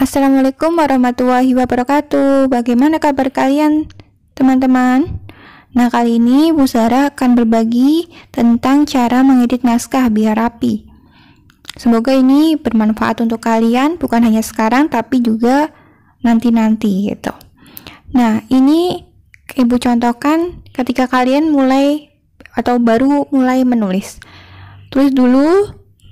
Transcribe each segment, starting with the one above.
Assalamualaikum warahmatullahi wabarakatuh. Bagaimana kabar kalian, teman-teman? Nah, kali ini Bu Zara akan berbagi tentang cara mengedit naskah biar rapi. Semoga ini bermanfaat untuk kalian, bukan hanya sekarang, tapi juga nanti-nanti gitu. Nah, ini Ibu contohkan ketika kalian mulai atau baru mulai menulis. Tulis dulu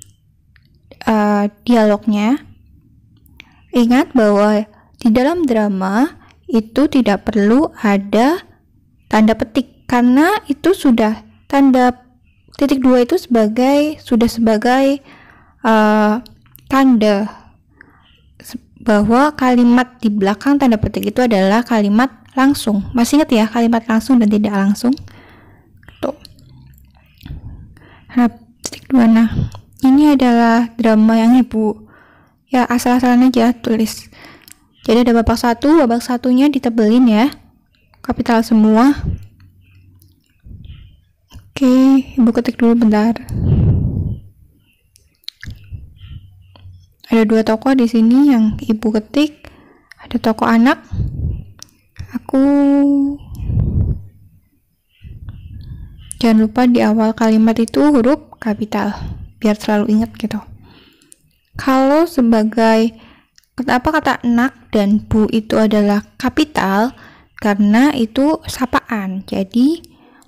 dialognya. Ingat bahwa di dalam drama itu tidak perlu ada tanda petik, karena itu sudah tanda titik 2 itu sebagai tanda bahwa kalimat di belakang tanda petik itu adalah kalimat langsung. Masih ingat ya, kalimat langsung dan tidak langsung. Tuh. Nah, titik 2. Nah, ini adalah drama yang Ibu ya asal-asalan aja tulis. Jadi ada babak 1, babak satunya ditebelin ya, kapital semua. Oke, Ibu ketik dulu bentar. Ada 2 tokoh di sini yang Ibu ketik. Ada tokoh anak. Jangan lupa di awal kalimat itu huruf kapital, biar selalu ingat gitu. Kalau sebagai kata anak dan bu itu adalah kapital karena itu sapaan. Jadi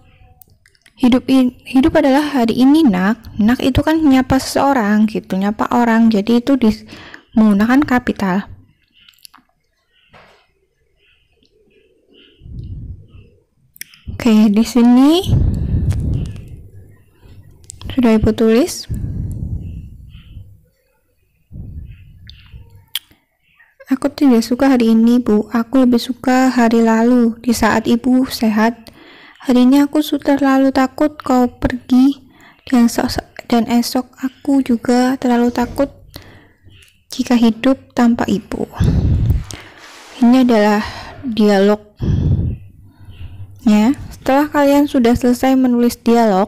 hidup adalah hari ini nak. Nak itu kan nyapa seseorang gitu, nyapa orang. Jadi itu menggunakan kapital. Oke, di sini sudah Ibu tulis. Aku tidak suka hari ini, Bu. Aku lebih suka hari lalu, di saat Ibu sehat. Hari ini aku sudah terlalu takut kau pergi, dan esok aku juga terlalu takut jika hidup tanpa Ibu. Ini adalah dialog. Ya, setelah kalian sudah selesai menulis dialog,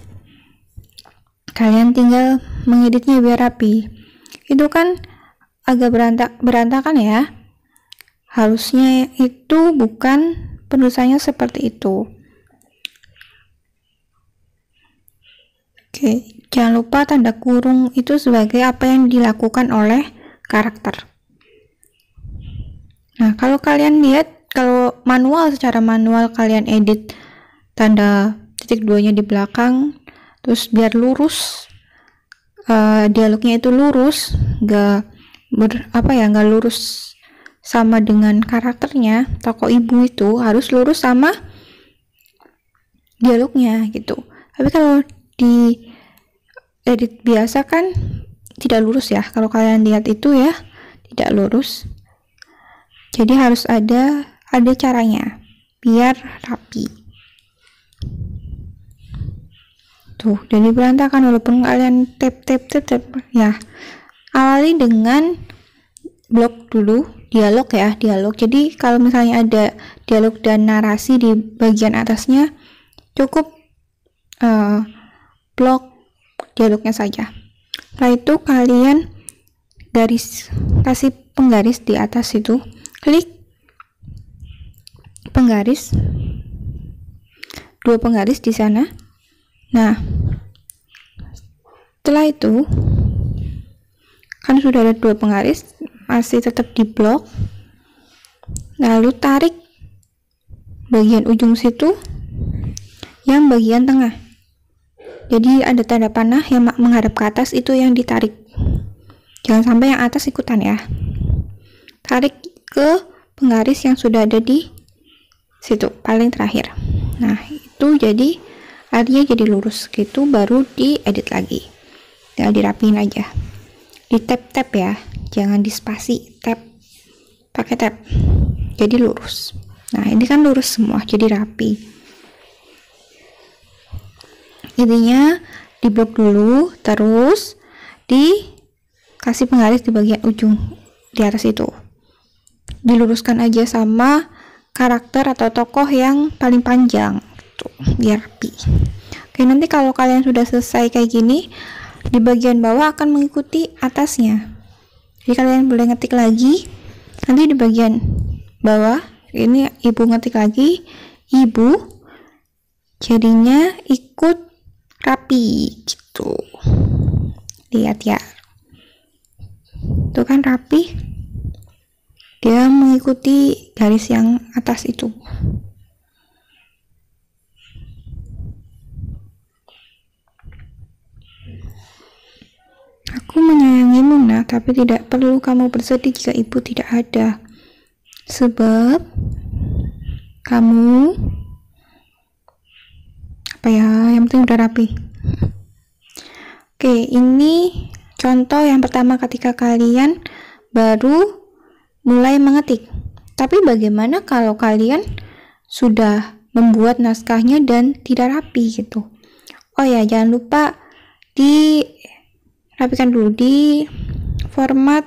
kalian tinggal mengeditnya biar rapi. Itu kan agak berantakan ya. Harusnya itu bukan penulisannya seperti itu. Oke, jangan lupa tanda kurung itu sebagai apa yang dilakukan oleh karakter. Nah, kalau kalian lihat, kalau secara manual kalian edit tanda titik 2 nya di belakang, terus biar lurus, dialognya itu lurus, nggak lurus sama dengan karakternya. Tokoh ibu itu harus lurus sama dialognya gitu. Tapi kalau di edit biasa kan tidak lurus ya. Kalau kalian lihat itu ya, tidak lurus. Jadi harus ada caranya biar rapi. Tuh, jadi berantakan walaupun kalian tap ya. Awali dengan blok dulu, dialog ya, dialog. Jadi kalau misalnya ada dialog dan narasi di bagian atasnya, cukup blok dialognya saja. Setelah itu kalian kasih penggaris di atas itu, klik penggaris, 2 penggaris di sana. Nah, setelah itu kan sudah ada 2 penggaris, masih tetap di blok, lalu tarik bagian ujung situ yang bagian tengah. Jadi ada tanda panah yang menghadap ke atas, itu yang ditarik. Jangan sampai yang atas ikutan ya. Tarik ke penggaris yang sudah ada di situ paling terakhir. Nah, itu jadi artinya jadi lurus gitu, baru diedit lagi. Tinggal dirapiin aja. Di tap ya, jangan di spasi, tap, pakai tap, jadi lurus. Nah, ini kan lurus semua, jadi rapi. Intinya di blok dulu, terus dikasih penggaris di bagian ujung di atas itu, diluruskan aja sama karakter atau tokoh yang paling panjang tuh, biar rapi. Oke, nanti kalau kalian sudah selesai kayak gini, di bagian bawah akan mengikuti atasnya. Jadi kalian boleh ngetik lagi, nanti di bagian bawah ini ibu ngetik lagi ibu, jadinya ikut rapi gitu. Lihat ya, itu kan rapi, dia mengikuti garis yang atas itu. Aku menyayangimu nak, tapi tidak perlu kamu bersedih jika ibu tidak ada, sebab kamu apa ya, yang penting udah rapi. Oke, ini contoh yang pertama ketika kalian baru mulai mengetik. Tapi bagaimana kalau kalian sudah membuat naskahnya dan tidak rapi gitu? Oh ya, jangan lupa dirapikan dulu di format.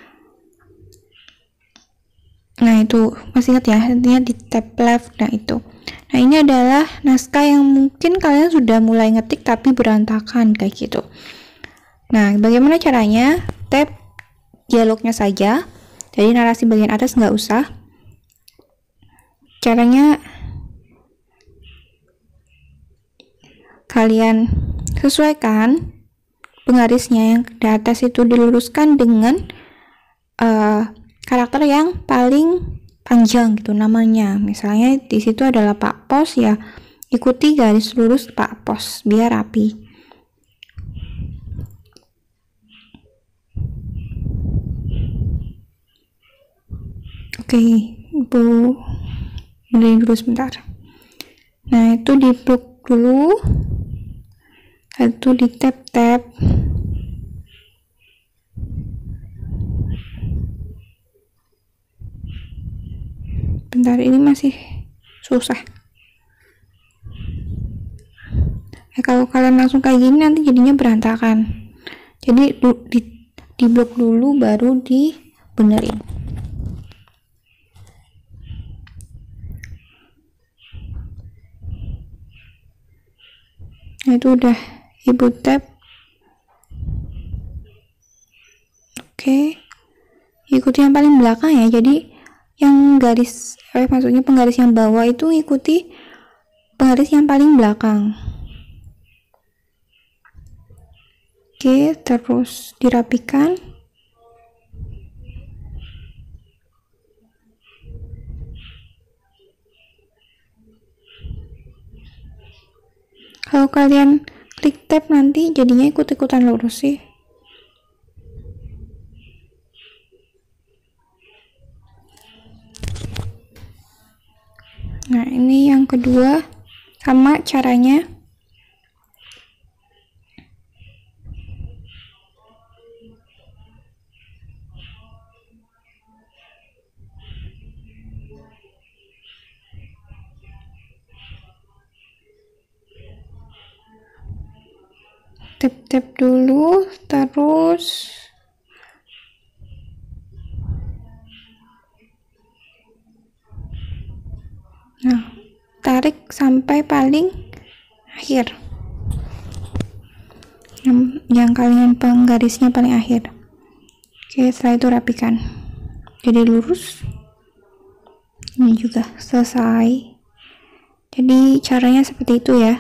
Nah itu masih ingat ya, intinya di tab left. Nah itu, nah ini adalah naskah yang mungkin kalian sudah mulai ngetik tapi berantakan kayak gitu. Nah bagaimana caranya? Tab dialognya saja, jadi narasi bagian atas nggak usah. Caranya kalian sesuaikan penggarisnya, yang di atas itu diluruskan dengan karakter yang paling panjang gitu namanya. Misalnya di situ adalah Pak Pos, ya ikuti garis lurus Pak Pos biar rapi. Oke, Ibu beri dulu sebentar. Nah itu di blok dulu, itu di tab-tab. Bentar, ini masih susah. Kalau kalian langsung kayak gini nanti jadinya berantakan. Jadi di blok dulu baru dibenerin. Nah itu udah Ibu tab. Oke, ikuti yang paling belakang ya. Jadi yang garis maksudnya penggaris yang bawah itu ikuti penggaris yang paling belakang. Oke, terus dirapikan. Kalau kalian klik tab nanti jadinya ikut-ikutan lurus sih. Nah ini yang kedua, sama caranya. Tap dulu, terus nah tarik sampai paling akhir, yang kalian penggarisnya paling akhir. Oke, setelah itu rapikan jadi lurus. Ini juga selesai. Jadi caranya seperti itu ya.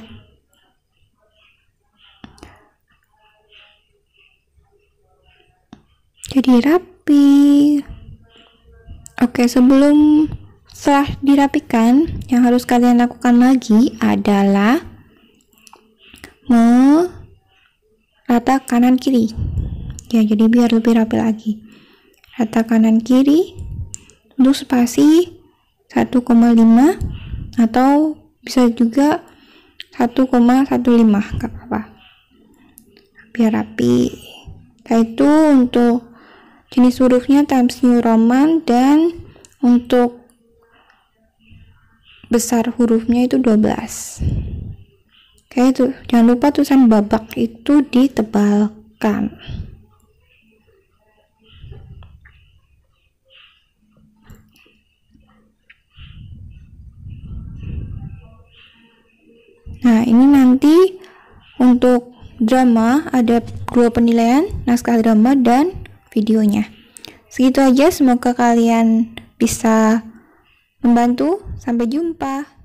Jadi rapi. Oke, setelah dirapikan, yang harus kalian lakukan lagi adalah merata kanan kiri ya, jadi biar lebih rapi lagi. Rata kanan kiri, untuk spasi 1,5 atau bisa juga 1,15, gak apa-apa, biar rapi. Nah itu untuk jenis hurufnya Times New Roman, dan untuk besar hurufnya itu 12. Oke, itu jangan lupa tulisan babak itu ditebalkan. Nah ini nanti untuk drama ada 2 penilaian, naskah drama dan videonya. Segitu aja, semoga kalian bisa membantu. Sampai jumpa.